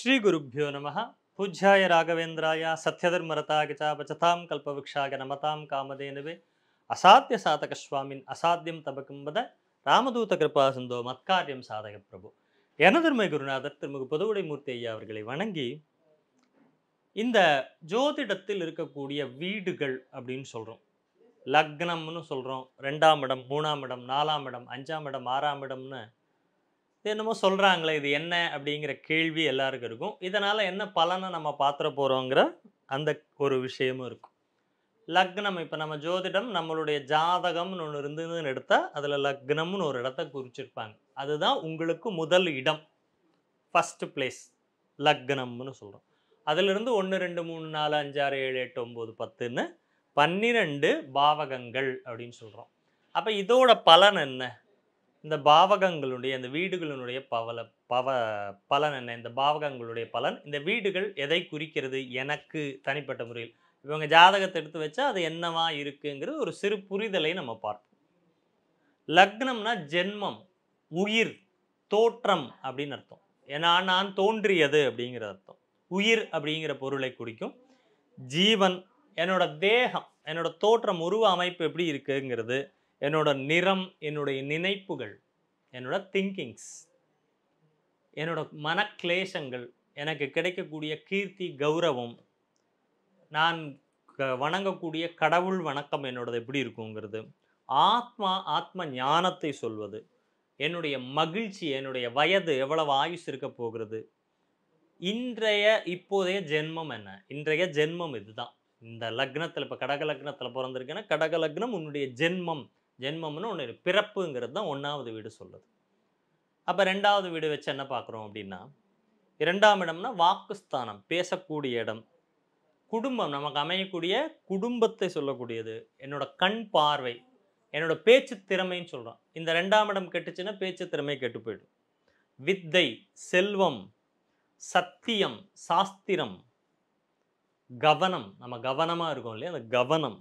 श्री गुरुभ्यो नमः पूज्याय राघवेन्द्राय सत्यधर्मरताय च भजतां कल्पवृक्षाय नमतां कामधेनवे असाध्य साधक स्वामिन् असाध्यं तबकं वद ராமதூத கிருபா சிந்தோ மத்காரியம் சாதக பிரபு எனதர்மை குருநாதர் திருமிகு பொதுவுடை மூர்த்தி ஐயா அவர்களை வணங்கி இந்த ஜோதிடத்தில் இருக்கக்கூடிய வீடுகள் அப்படின்னு சொல்றோம். லக்னம்னு சொல்றோம், 2ஆம் இடம், 3ஆம் இடம், 4ஆம் இடம், 5ஆம் இடம், 6ஆம் இடம்னு என்னமோ சொல்றாங்களே, இது என்ன அப்படிங்கிற கேள்வி எல்லாருக்கும் இருக்கும். இதனால என்ன பலனை நம்ம பாத்திர போறோங்கிற அந்த ஒரு விஷயமும் இருக்கும். லக்னம், இப்ப நம்ம ஜோதிடம் நம்மளுடைய ஜாதகம்னு ஒன்று இருந்ததுன்னு எடுத்தா அதுல லக்னம்னு ஒரு இடத்த குறிச்சிருப்பாங்க. அதுதான் உங்களுக்கு முதல் இடம், ஃபர்ஸ்ட் பிளேஸ் லக்னம்னு சொல்றோம். அதுல இருந்து 1 2 3 4 5 6 7 8 9 10ன்னு 12 பாவகங்கள் அப்படின்னு சொல்றோம். அப்ப இதோட பலன் என்ன? இந்த பாவகங்களுடைய இந்த வீடுகளினுடைய பலன் என்ன? இந்த பாவகங்களுடைய பலன், இந்த வீடுகள் எதை குறிக்கிறது எனக்கு தனிப்பட்ட முறையில் இவங்க ஜாதகத்தை எடுத்து வச்சா அது என்னவா இருக்குங்கிறது ஒரு சிறு புரிதலை நம்ம பார்ப்போம். லக்னம்னா ஜென்மம், உயிர், தோற்றம் அப்படின்னு அர்த்தம். ஏன்னா நான் தோன்றியது அப்படிங்கிற அர்த்தம். உயிர் அப்படிங்கிற பொருளை குறிக்கும். ஜீவன், என்னோட தேகம், என்னோட தோற்றம், உருவ அமைப்பு எப்படி இருக்குங்கிறது, என்னோட நிறம், என்னுடைய நினைப்புகள், என்னோட திங்கிங்ஸ், என்னோட மனக்லேசங்கள், எனக்கு கிடைக்கக்கூடிய கீர்த்தி, கௌரவம், நான் வணங்கக்கூடிய கடவுள் வணக்கம் என்னோடது எப்படி இருக்குங்கிறது, ஆத்ம ஞானத்தை சொல்வது, என்னுடைய மகிழ்ச்சி, என்னுடைய வயது, எவ்வளவு ஆயுஸ் இருக்க போகிறது, இப்போதைய ஜென்மம் என்ன, இன்றைய ஜென்மம் இதுதான். இந்த லக்னத்தில் இப்போ கடக லக்னத்தில் பிறந்திருக்கேன்னா கடக லக்னம் உன்னுடைய ஜென்மம். ஜென்மம்னு ஒன்று பிறப்புங்கிறது தான் 1ஆவது வீடு சொல்லுது. அப்போ 2ஆவது வீடு வச்சு என்ன பார்க்குறோம் அப்படின்னா, 2ஆம் இடம்னா வாக்குஸ்தானம், பேசக்கூடிய இடம். குடும்பம், நமக்கு அமையக்கூடிய குடும்பத்தை சொல்லக்கூடியது. என்னோட கண் பார்வை, என்னோட பேச்சு திறமைன்னு சொல்கிறோம். இந்த 2ஆம் இடம் கெட்டுச்சுன்னா பேச்சு திறமை கெட்டு போயிடும். வித்தை, செல்வம், சத்தியம், சாஸ்திரம், கவனம், நம்ம கவனமாக இருக்கோம் இல்லையா, அந்த கவனம்,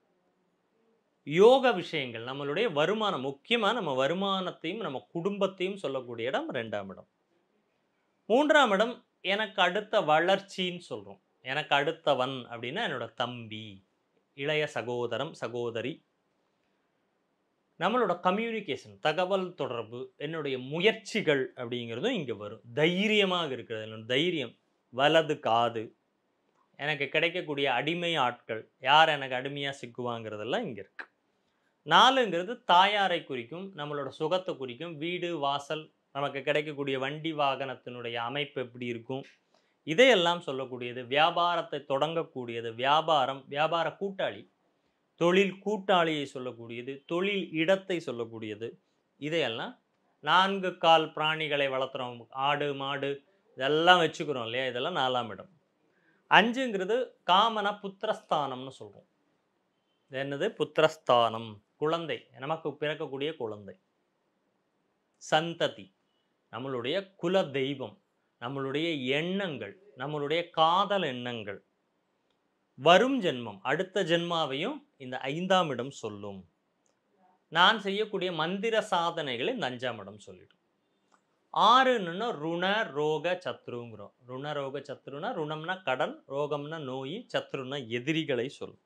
யோக விஷயங்கள், நம்மளுடைய வருமானம், முக்கியமாக நம்ம வருமானத்தையும் நம்ம குடும்பத்தையும் சொல்லக்கூடிய இடம் 2ஆம் இடம். 3ஆம் இடம் எனக்கு அடுத்த வளர்ச்சின்னு சொல்கிறோம். எனக்கு அடுத்தவன் அப்படின்னா என்னோட தம்பி, இளைய சகோதரம், சகோதரி, நம்மளோட கம்யூனிகேஷன், தகவல் தொடர்பு, என்னுடைய முயற்சிகள் அப்படிங்கிறதும் இங்கே வரும். தைரியமாக இருக்கிறது, என்னோட தைரியம், வலது காது, எனக்கு கிடைக்கக்கூடிய அடிமை ஆட்கள், யார் எனக்கு அடிமையாக சிக்குவாங்கிறதெல்லாம் இங்கே இருக்கு. 4ங்கிறது தாயாரை குறிக்கும், நம்மளோட சுகத்தை குறிக்கும். வீடு, வாசல், நமக்கு கிடைக்கக்கூடிய வண்டி வாகனத்தினுடைய அமைப்பு எப்படி இருக்கும், இதையெல்லாம் சொல்லக்கூடியது. வியாபாரத்தை தொடங்கக்கூடியது, வியாபாரம், வியாபார கூட்டாளி, தொழில் கூட்டாளியை சொல்லக்கூடியது, தொழில் இடத்தை சொல்லக்கூடியது. இதையெல்லாம் 4 கால் பிராணிகளை வளர்த்துறோம், ஆடு மாடு இதெல்லாம் வச்சுக்கிறோம் இல்லையா, இதெல்லாம் 4ஆம் இடம். 5ங்கிறது காமன புத்திரஸ்தானம்னு சொல்கிறோம். என்னது? புத்திரஸ்தானம், குழந்தை, நமக்கு பிறக்கக்கூடிய குழந்தை, சந்ததி, நம்மளுடைய குல தெய்வம், நம்மளுடைய எண்ணங்கள், நம்மளுடைய காதல் எண்ணங்கள், வரும் ஜென்மம், அடுத்த ஜென்மாவையும் இந்த 5ஆம் இடம் சொல்லும். நான் செய்யக்கூடிய மந்திர சாதனைகளை இந்த 5ஆம் இடம் சொல்லிடும். 6ன்னு ருண ரோக சத்ருங்கிறோம். ருண ரோக சத்ருனா, ருணம்னா கடன், ரோகம்னா நோய், சத்ருனா எதிரிகளை சொல்லும்.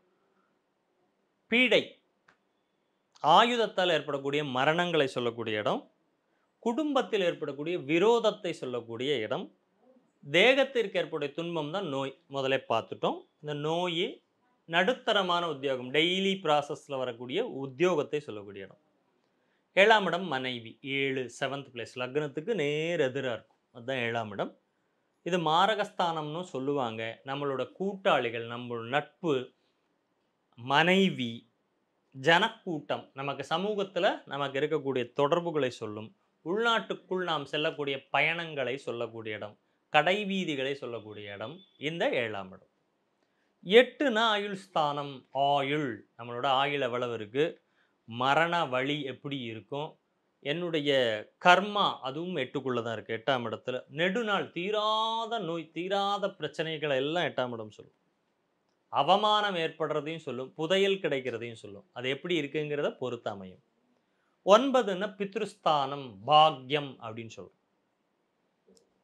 பீடை, ஆயுதத்தால் ஏற்படக்கூடிய மரணங்களை சொல்லக்கூடிய இடம். குடும்பத்தில் ஏற்படக்கூடிய விரோதத்தை சொல்லக்கூடிய இடம். தேகத்திற்கு ஏற்படைய துன்பம் தான் நோய், முதலே பார்த்துட்டோம். இந்த நோய், நடுத்தரமான உத்தியோகம், டெய்லி ப்ராசஸில் வரக்கூடிய உத்தியோகத்தை சொல்லக்கூடிய இடம். 7ஆம் இடம் மனைவி, 7 7th பிளேஸ், லக்னத்துக்கு நேர் எதிராக இருக்கும், அதுதான் 7ஆம் இடம். இது மாரகஸ்தானம்னு சொல்லுவாங்க. நம்மளோட கூட்டாளிகள், நம்மளோட நட்பு, மனைவி, ஜனக்கூட்டம், நமக்கு சமூகத்தில் நமக்கு இருக்கக்கூடிய தொடர்புகளை சொல்லும். உள்நாட்டுக்குள் நாம் செல்லக்கூடிய பயணங்களை சொல்லக்கூடிய இடம், கடை வீதிகளை சொல்லக்கூடிய இடம் இந்த 7ஆம் இடம். 8னா ஆயுள் ஸ்தானம், ஆயுள், நம்மளோட ஆயுள் எவ்வளவு இருக்கு, மரண வழி எப்படி இருக்கும், என்னுடைய கர்மா, அதுவும் 8க்குள்ள தான் இருக்கு, 8ஆம் இடத்துல. நெடுநாள் தீராத நோய், தீராத பிரச்சனைகளை எல்லாம் 8ஆம் இடம் சொல்லும். அவமானம் ஏற்படுறதையும் சொல்லும், புதையல் கிடைக்கிறதையும் சொல்லும். அது எப்படி இருக்குங்கிறத பொறுத்து அமையும். 9ன்னா பித்ருஸ்தானம், பாக்யம் அப்படின்னு சொல்றோம்.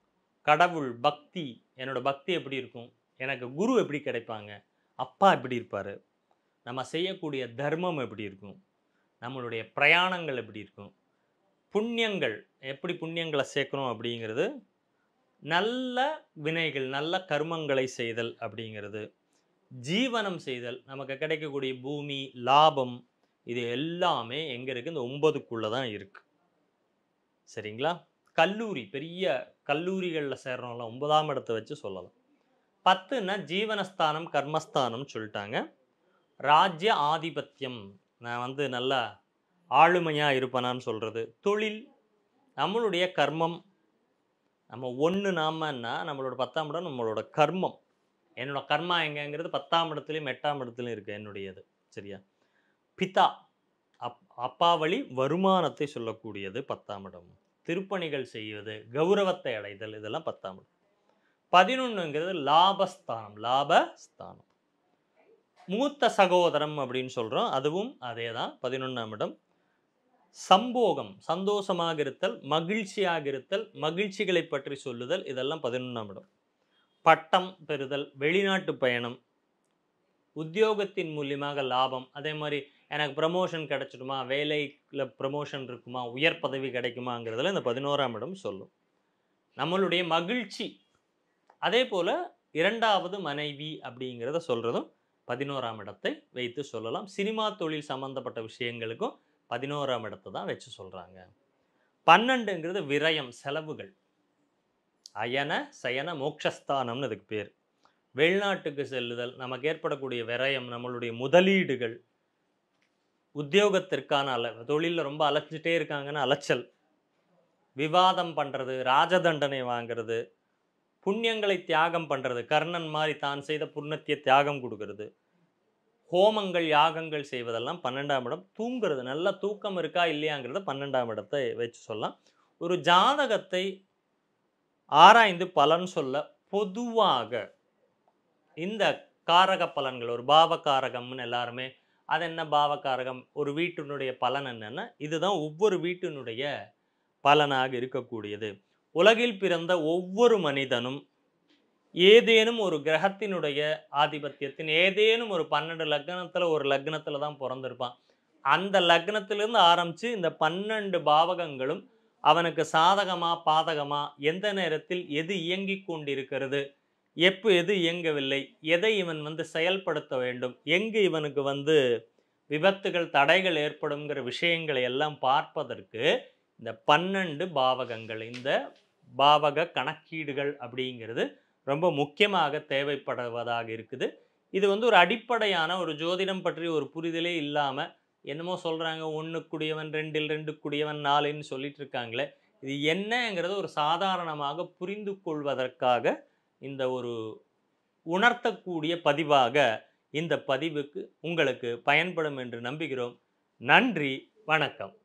கடவுள் பக்தி, என்னோட பக்தி எப்படி இருக்கும், எனக்கு குரு எப்படி கிடைப்பாங்க, அப்பா எப்படி இருப்பார், நம்ம செய்யக்கூடிய தர்மம் எப்படி இருக்கும், நம்மளுடைய பிரயாணங்கள் எப்படி இருக்கும், புண்ணியங்கள் எப்படி புண்ணியங்களை சேர்க்கணும் அப்படிங்கிறது, நல்ல வினைகள் நல்ல கர்மங்களை செய்தல் அப்படிங்கிறது, ஜீவனம் செய்தல், நமக்கு கிடைக்கக்கூடிய பூமி லாபம், இது எல்லாமே எங்கே இருக்குது, இந்த 9க்குள்ளே தான் இருக்குது. சரிங்களா? கல்லூரி பெரிய கல்லூரிகளில் சேர்றோம்ல 9ஆம் இடத்தை வச்சு சொல்லலாம். 10ன்னா ஜீவனஸ்தானம் கர்மஸ்தானம் சொல்லிட்டாங்க. ராஜ்ய ஆதிபத்தியம், நான் வந்து நல்லா ஆளுமையாக இருப்பேனான்னு சொல்கிறது. தொழில், நம்மளுடைய கர்மம், நம்ம ஒன்று நாமன்னா நம்மளோட 10ஆம் இடம் நம்மளோட கர்மம். என்னோட கர்மா எங்கங்கிறது 10ஆம் இடத்துலையும் 8ஆம் இடத்துலையும் இருக்குது என்னுடையது. சரியா? பிதா, அப்பா வழி வருமானத்தை சொல்லக்கூடியது 10ஆம் இடம். திருப்பணிகள் செய்வது, கௌரவத்தை அடைதல், இதெல்லாம் 10ஆம் இடம். 11ங்கிறது லாபஸ்தானம், லாபஸ்தானம். மூத்த சகோதரம் அப்படின்னு சொல்கிறோம், அதுவும் அதே தான் 11ஆம் இடம். சம்போகம், சந்தோஷமாக இருத்தல், மகிழ்ச்சியாக இருத்தல், மகிழ்ச்சிகளை பற்றி சொல்லுதல், இதெல்லாம் 11ஆம் இடம். பட்டம் பெறுதல், வெளிநாட்டு பயணம், உத்தியோகத்தின் மூலியமாக லாபம், அதே மாதிரி எனக்கு ப்ரமோஷன் கிடைச்சிடுமா, வேலையில் ப்ரமோஷன் இருக்குமா, உயர் பதவி கிடைக்குமாங்கிறதுல இந்த 11ஆம் இடம் சொல்லும். நம்மளுடைய மகிழ்ச்சி, அதே போல் 2வது மனைவி அப்படிங்கிறத சொல்கிறதும் 11ஆம் இடத்தை வைத்து சொல்லலாம். சினிமா தொழில் சம்பந்தப்பட்ட விஷயங்களுக்கும் 11ஆம் இடத்தை தான் வச்சு சொல்கிறாங்க. 12ங்கிறது விரயம், செலவுகள். அயன சயன மோட்சஸ்தானம்னு அதுக்கு பேர். வெளிநாட்டுக்கு செல்லுதல், நமக்கு ஏற்படக்கூடிய விரயம், நம்மளுடைய முதலீடுகள், உத்தியோகத்திற்கான தொழிலில் ரொம்ப அலைச்சிட்டே இருக்காங்கன்னு அலைச்சல், விவாதம் பண்ணுறது, ராஜதண்டனை வாங்கிறது, புண்ணியங்களை தியாகம் பண்ணுறது, கர்ணன் மாதிரி தான் செய்த புண்ணியத்தை தியாகம் கொடுக்கறது, ஹோமங்கள் யாகங்கள் செய்வதெல்லாம் 12ஆம் இடம். தூங்குறது, நல்ல தூக்கம் இருக்கா இல்லையாங்கிறத 12ஆம் இடத்தை வச்சு சொல்லலாம். ஒரு ஜாதகத்தை ஆராய்ந்து பலன் சொல்ல பொதுவாக இந்த காரக பலன்கள், ஒரு பாவகாரகம்னு எல்லாருமே, அது என்ன பாவகாரகம், ஒரு வீட்டினுடைய பலன் என்னன்னா, இதுதான் ஒவ்வொரு வீட்டினுடைய பலனாக இருக்கக்கூடியது. உலகில் பிறந்த ஒவ்வொரு மனிதனும் ஏதேனும் ஒரு கிரகத்தினுடைய ஆதிபத்தியத்தின் ஏதேனும் ஒரு 12 லக்னத்தில் ஒரு லக்னத்தில் தான் பிறந்திருப்பான். அந்த லக்னத்திலிருந்து ஆரம்பித்து இந்த 12 பாவகங்களும் அவனுக்கு சாதகமா பாதகமா, எந்த நேரத்தில் எது இயங்கிக் கொண்டிருக்கிறது, எப்போ எது இயங்கவில்லை, எதை இவன் வந்து செயல்படுத்த வேண்டும், எங்கு இவனுக்கு விபத்துகள் தடைகள் ஏற்படுங்கிற விஷயங்களை எல்லாம் பார்ப்பதற்கு இந்த 12 பாவகங்கள், இந்த பாவக கணக்கீடுகள் அப்படிங்கிறது ரொம்ப முக்கியமாக தேவைப்படுவதாக இருக்குது. இது ஒரு அடிப்படையான ஒரு ஜோதிடம் பற்றி ஒரு புரிதலே இல்லாமல் என்னமோ சொல்கிறாங்க, 1 2 2 4ன்னு சொல்லிட்டு இருக்காங்களே, இது என்னங்கிறத ஒரு சாதாரணமாக புரிந்து கொள்வதற்காக இந்த ஒரு உணர்த்தக்கூடிய பதிவாக இந்த பதிவுக்கு உங்களுக்கு பயன்படும் என்று நம்புகிறோம். நன்றி, வணக்கம்.